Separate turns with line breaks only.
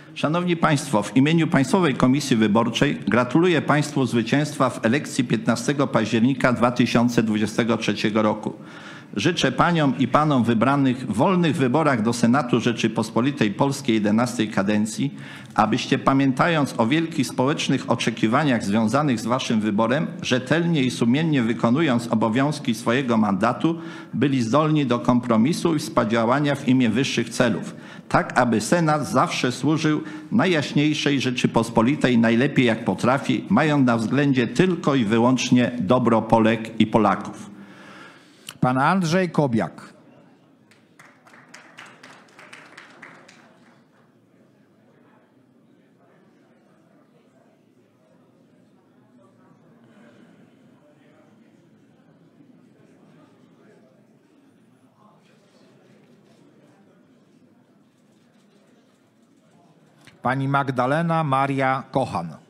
Szanowni Państwo, w imieniu Państwowej Komisji Wyborczej gratuluję Państwu zwycięstwa w elekcji 15 października 2023 roku. Życzę Paniom i Panom wybranych w wolnych wyborach do Senatu Rzeczypospolitej Polskiej 11 kadencji, abyście pamiętając o wielkich społecznych oczekiwaniach związanych z Waszym wyborem, rzetelnie i sumiennie wykonując obowiązki swojego mandatu, byli zdolni do kompromisu i współdziałania w imię wyższych celów, tak aby Senat zawsze służył Najjaśniejszej Rzeczypospolitej najlepiej jak potrafi, mając na względzie tylko i wyłącznie dobro Polek i Polaków.
Pan Andrzej Kobiak. Pani Magdalena Maria Kochan.